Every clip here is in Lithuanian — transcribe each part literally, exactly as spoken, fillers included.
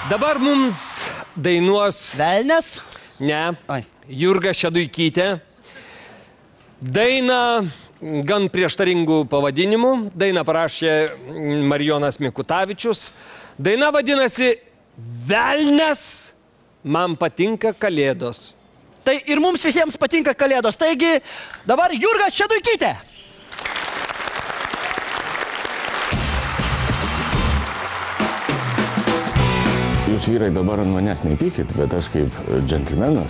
Dabar mums dainuos... Velnes? Ne. Oi. Jurga Šeduikytė. Daina gan prieštaringų pavadinimų. Daina parašė Marijonas Mikutavičius. Daina vadinasi Velnes, man patinka kalėdos. Tai ir mums visiems patinka kalėdos. Taigi, dabar Jurga Šeduikytė. Jūs vyrai dabar ant manęs nepykit, bet aš kaip džentelmenas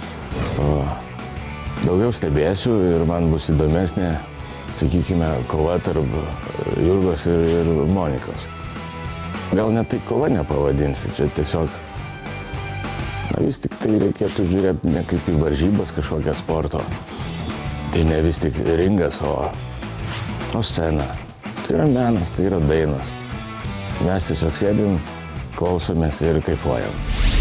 daugiau stebėsiu ir man bus įdomesnė, sakykime, kova tarp Jurgos ir, ir Monikos. Gal net tai kova nepavadinsi, čia tiesiog, na vis tik tai reikėtų žiūrėti ne kaip į varžybas kažkokią sporto. Tai ne vis tik ringas, o, o scena. Tai yra menas, tai yra dainos. Mes tiesiog sėdim, klausomės ir kaifuojam.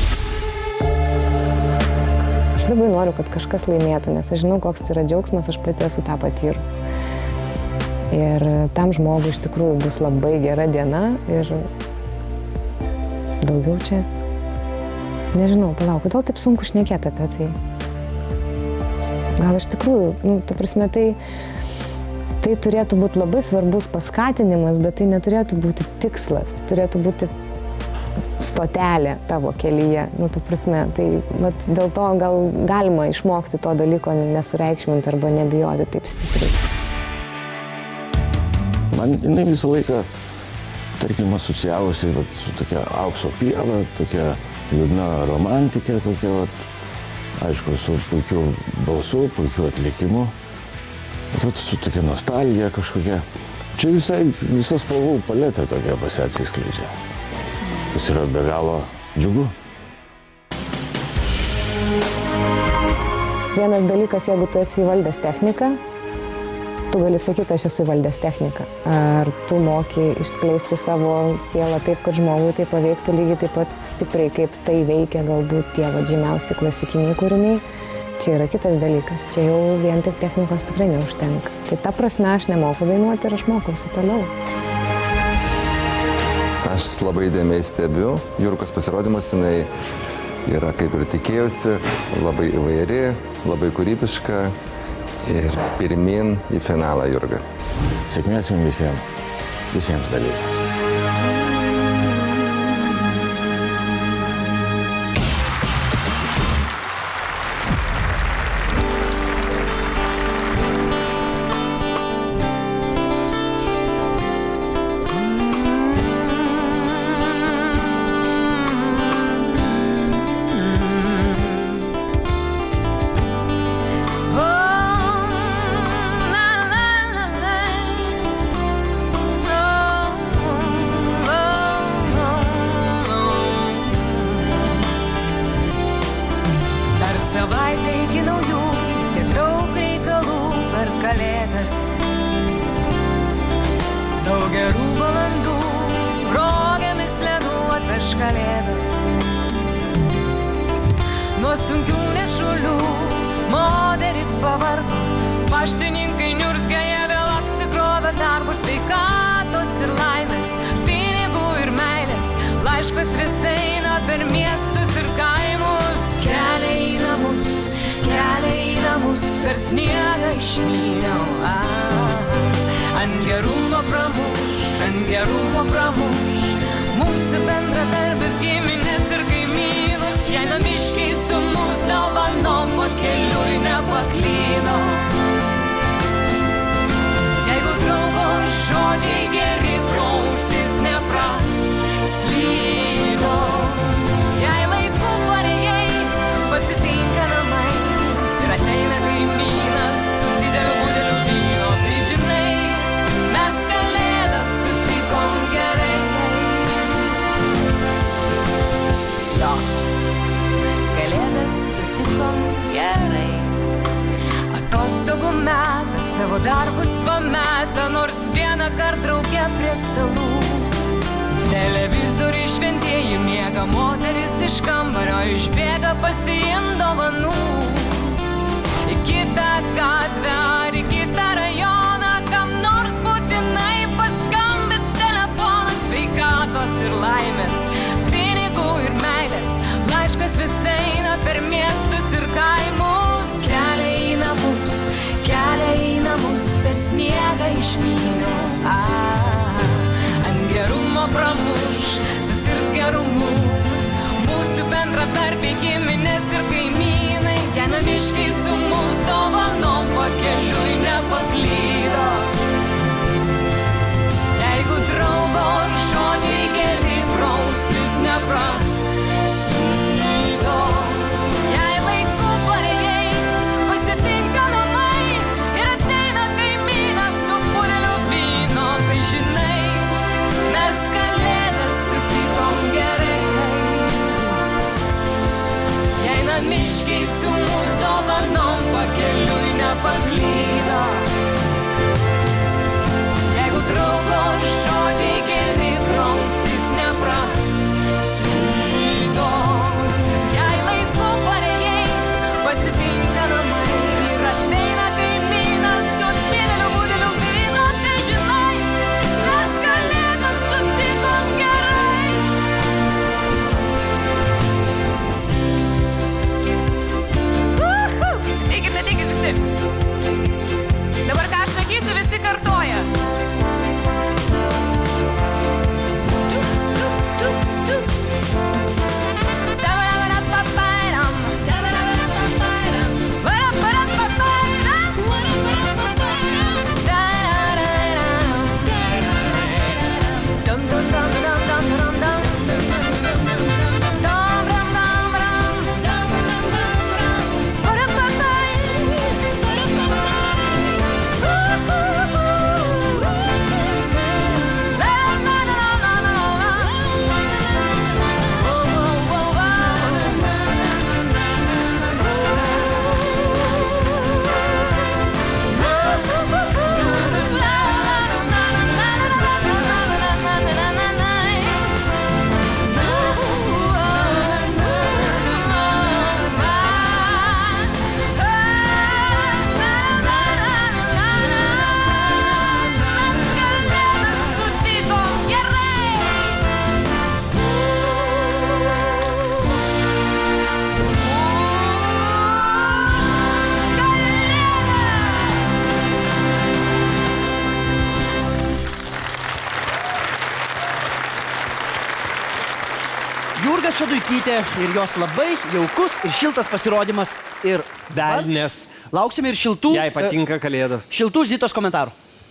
Aš labai noriu, kad kažkas laimėtų, nes aš žinau, koks tai yra džiaugsmas, aš pati esu tą patyrus. Ir tam žmogui iš tikrųjų bus labai gera diena ir daugiau čia, nežinau, palauk, kodėl taip sunku šnekėti apie tai? Gal iš tikrųjų, nu, ta prasme, tai, tai turėtų būti labai svarbus paskatinimas, bet tai neturėtų būti tikslas, tai turėtų būti stotelė tavo kelyje. Nu, ta prasme, tai vat, dėl to gal galima išmokti to dalyko nesureikšminti arba nebijoti taip stipriai. Man jinai visą laiką, tarkim, asocijavosi vat, su tokia aukso pieva, tokia liūdna romantikė, tokia, vat, aišku, su puikiu balsu, puikiu atlikimu, bet vat, su tokia nostalgija kažkokia. Čia visai, visa spalvų paletė tokia pas ją atsiskleidžia. Tas yra be galo džiugu. Vienas dalykas, jeigu tu esi įvaldęs techniką, tu gali sakyti, aš esu įvaldęs techniką. Ar tu moki išskleisti savo sielą taip, kad žmogui tai paveiktų lygiai taip pat stipriai, kaip tai veikia galbūt tie va, žymiausi klasikiniai kūriniai. Čia yra kitas dalykas. Čia jau vien tik technikos tikrai neužtenka. Tai ta prasme aš nemoku dainuoti ir aš mokausi toliau. Aš labai įdėmiai stebiu. Jurgos pasirodymas, jinai yra kaip ir tikėjusi, labai įvairi, labai kūrybiška ir pirmin į finalą, Jurga. Sėkmės jums visiems, visiems dalykams. Savaitė iki naujų, tiek daug reikalų per kalėdas. Daug gerų valandų, rogėmis ledų atveš kalėdos. Nuo sunkių nešulių moteris pavargo, paštininkai niurzgia, jie vėl apsikrovė darbus, sveikatos ir laimės, pinigų ir meilės. Laiškas vis eina per miestus ir kaimus. Kelia į namus, kelia į namus, per sniegą išmyliau. Ant gerumo pramuš, ant gerumo pramuš, mūsų bendradarbis, giminės ir kaimynus. Jei namiškiai su mūs dovanom pakeliui nepaklyno. Jeigu draugo žodžiai geri, klausis nepraslydo. Jei laiku pareigiai pasitinka namais ir ateina kaimynas su dideliu budeliu vyno, tai žinai, mes kalėdas sutikom gerai. Jo, kalėdas sutikom gerai. Atostogų metas, savo darbus pameta, nors vieną kart drauge prie stalų. Televizoriai šventieji miega, moteris iš kambario išbėga pasiimt dovanų. Į kitą gatvę ar į kitą rajoną, kam nors būtinai paskambins telefonas. Sveikatos ir laimės, pinigų ir Jurga Šeduikytė ir jos labai jaukus ir šiltas pasirodymas. Ir Velnės. Lauksime ir šiltų... Jai patinka kalėdos. Šiltų Zitos komentarų.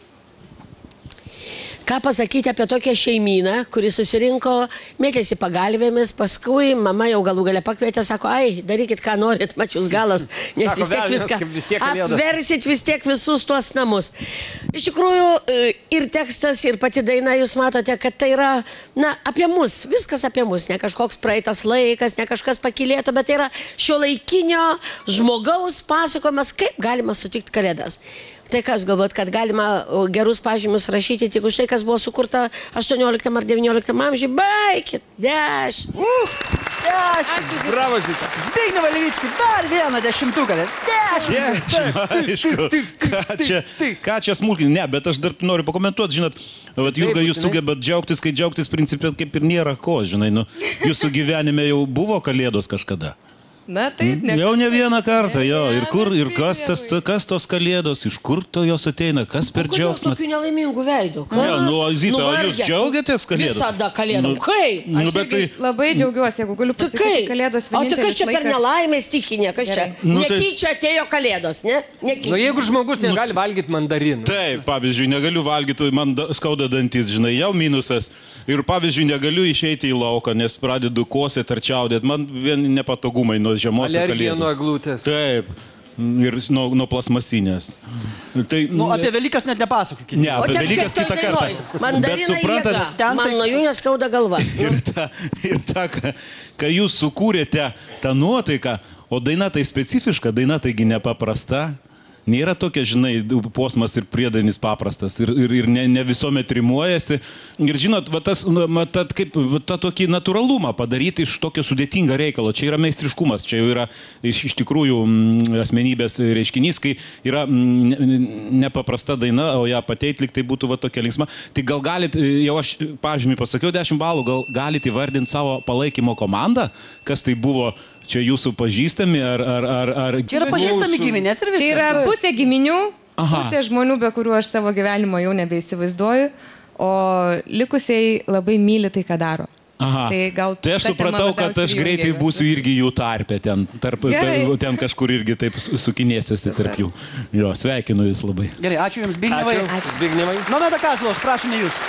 Ką pasakyti apie tokią šeimyną, kuri susirinko, mėtėsi pagalvėmis, paskui mama jau galų gale pakvietė, sako, ai, darykit, ką norit, mačius galas, nes Sako, vis tiek velnias, viską kaip vis tiek kalėdos. apversit vis tiek visus tuos namus. Iš tikrųjų, ir tekstas, ir pati daina, jūs matote, kad tai yra, na, apie mus, viskas apie mus, ne kažkoks praeitas laikas, ne kažkas pakilėto, bet tai yra šio laikinio žmogaus pasakojimas, kaip galima sutikti kalėdas. Tai ką jūs galvojat, kad galima gerus pažymius rašyti tik už tai, kas buvo sukurta aštuonioliktam ar devynioliktam amžiui? Baikit! Dešimt! Uh, dešimt! Bravo, Zita. Zbignevą Levickį, dar vieną dešimtuką. Dešimt! Aišku, ką čia, ką čia smulkinti? Ne, bet aš dar noriu pakomentuoti, žinot, vat, Jurga, jūs sugebat džiaugtis, kai džiaugtis principė kaip ir nėra ko, žinai, nu, jūsų gyvenime jau buvo kalėdos kažkada. Na taip, ne. Jau ne vieną kartą, jo. Ir kur, ir kas, tas, kas tos kalėdos, iš kur to jos ateina, kas per džiaugsmą. Kodėl tokių nelaimingų veidų? Ne, nu, Zita, o jūs džiaugiatės kalėdos? Visada kalėdom. Kaip? Nu, bet tai... Labai džiaugiuosi, jeigu galiu pasakyti, kalėdos vienintelis laikas. O tai kas čia per nelaimės tikinė, kas čia? Nu, tai... Netyčia atėjo kalėdos, ne? Netyčia. Nu, jeigu žmogus negali valgyti mandarinų. Taip, pavyzdžiui, negaliu valgyti, man skauda dantis, žinai, jau minusas. Ir, pavyzdžiui, negaliu išeiti į lauką, nes pradedu kosėti ar čiaudėti. Man vien nepatogumai nuo žiemos ir kalėdų. Alergija nuo eglutės. Taip. Ir nuo, nuo plasmasinės. Tai, nu, apie Velykas net nepasakokite. Ne, apie Velykas kitą kartą. Bet suprantat, man nuo jų neskauda galva. Ir ta, ir ta kai jūs sukūrėte tą nuotaiką, o daina tai specifiška, daina taigi nepaprasta. Nėra tokia, žinai, posmas ir priedainis paprastas ir, ir, ir ne, ne visuomet rimuojasi. Ir žinot, va tas, va, ta, kaip, va, ta tokį natūralumą padaryti iš tokio sudėtingo reikalo. Čia yra meistriškumas, čia jau yra iš, iš tikrųjų m, asmenybės reiškinys, kai yra m, nepaprasta daina, o ją pateit, lyg tai būtų va tokia linksma. Tai gal galit, jau aš pažymį pasakiau dešimt balų, gal galit įvardinti savo palaikymo komandą, kas tai buvo. Čia jūsų pažįstami ar... ar, ar, ar... Čia yra pažįstami giminės ir viskas. Čia yra pusė giminių, Aha. pusė žmonių, be kurių aš savo gyvenimo jau nebeįsivaizduoju, o likusiai labai myli tai, ką daro. Aha. Tai, gal tai aš supratau, kad aš greitai būsiu irgi jų tarpe, ten, tarp, tarp, ten kažkur irgi taip sukinėsiuosi tarp jų. Jo, sveikinu jūs labai. Gerai, ačiū Jums, Zbignevai. Ačiū, ačiū. Zbignevai. Nomeda Kazlaus, prašome Jūs.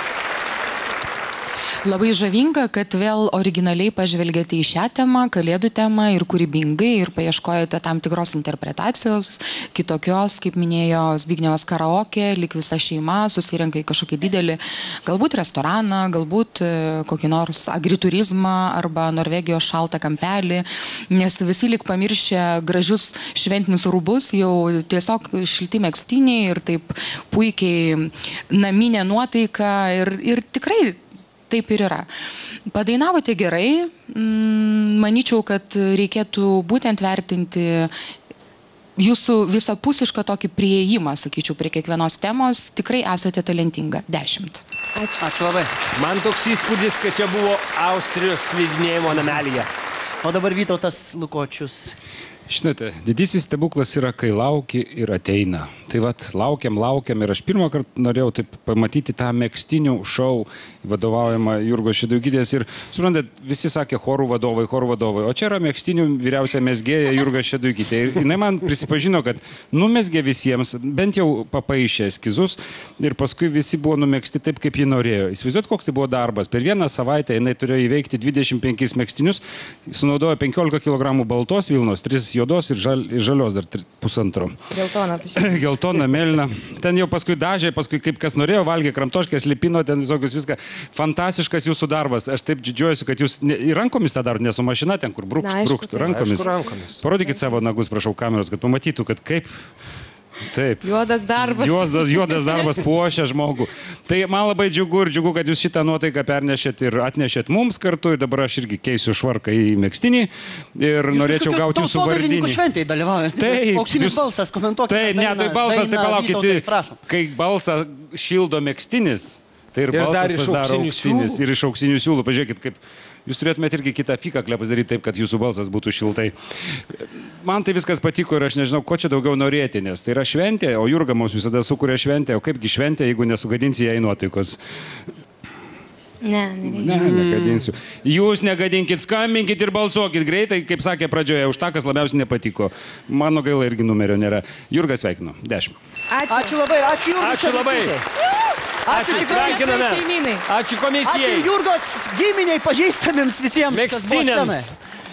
Labai žavinga, kad vėl originaliai pažvelgėte į šią temą, kalėdų temą ir kūrybingai ir paieškojate tam tikros interpretacijos, kitokios, kaip minėjo Zbignevas, karaoke, lyg visa šeima susirenka į kažkokį didelį, galbūt restoraną, galbūt kokį nors agriturizmą arba Norvegijos šaltą kampelį, nes visi lyg pamiršę gražius šventinius rūbus, jau tiesiog šilti megztiniai ir taip puikiai naminė nuotaika ir, ir tikrai taip ir yra. Padainavote gerai, manyčiau, kad reikėtų būtent vertinti jūsų visapusišką tokį prieėjimą, sakyčiau, prie kiekvienos temos. Tikrai esate talentinga. Dešimt. Ačiū. Ačiū labai. Man toks įspūdis, kad čia buvo Austrijos slidinėjimo namelyje. O dabar Vytautas Lukočius. Žinote, didysis stebuklas yra, kai lauki ir ateina. Tai vat, laukiam, laukiam ir aš pirmą kartą norėjau taip pamatyti tą megztinių šou vadovaujamą Jurgos Šeduikytės ir, suprantat, visi sakė chorų vadovai, chorų vadovai, o čia yra megztinių vyriausia mezgėja Jurga Šeduikytė. Ir jinai man prisipažino, kad numezgė visiems, bent jau papaišė eskizus ir paskui visi buvo numegzti taip, kaip ji norėjo. Įsivaizduot, koks tai buvo darbas. Per vieną savaitę jinai turėjo įveikti dvidešimt penkis megztinius, sunaudojo penkiolika kilogramų baltos vilnos, tris juodos ir žal, žalios dar pusantro. Geltona. Geltona, mėlyna. Ten jau paskui dažė, paskui kaip kas norėjo, valgė kramtoškės, lipino, ten visokius viską. Fantastiškas jūsų darbas. Aš taip didžiuojuosi, kad jūs ne, rankomis tą darot, ne su mašina ten, kur brūkšt, brūkšt, rankomis. Aišku, rankomis. Parodykit savo nagus, prašau, kameros, kad pamatytų, kad kaip... Taip. Juodas darbas. Juodas, juodas darbas puošia žmogų. Tai man labai džiugu ir džiugu, kad jūs šitą nuotaiką pernešėt ir atnešėt mums kartu. Ir dabar aš irgi keisiu švarką į megztinį ir jūs norėčiau gauti jūsų vardinį. Jūs šventėje dalyvaujate. Taip. Auksinis jūs... balsas, komentuokite. Taip, ne, tai balsas, tai palaukit. Kai balsą šildo megztinis, tai ir, ir balsas pasidaro auksinis. Ir iš auksinių siūlų. Pažiūrėkit, kaip... Jūs turėtumėte irgi kitą apykaklę pasidaryti taip, kad jūsų balsas būtų šiltai. Man tai viskas patiko ir aš nežinau, ko čia daugiau norėti, nes tai yra šventė, o Jurga mums visada sukuria šventę, o kaipgi šventė, jeigu nesugadinsi jai nuotaikos. Ne, nereikia. Ne, negadinsiu. Jūs negadinkit, skambinkit ir balsuokit greitai, kaip sakė pradžioje, už tą, kas labiausiai nepatiko. Mano gaila irgi numerio nėra. Jurga, sveikinu. Dešimt. Ačiū. Ačiū labai, ačiū Jurga. Ačiū labai. Ačiū, sveikiname. Ačiū komisijai. Ačiū Jurgos giminiai pažįstamiems visiems, kas buvo scenoje. Megztiniams.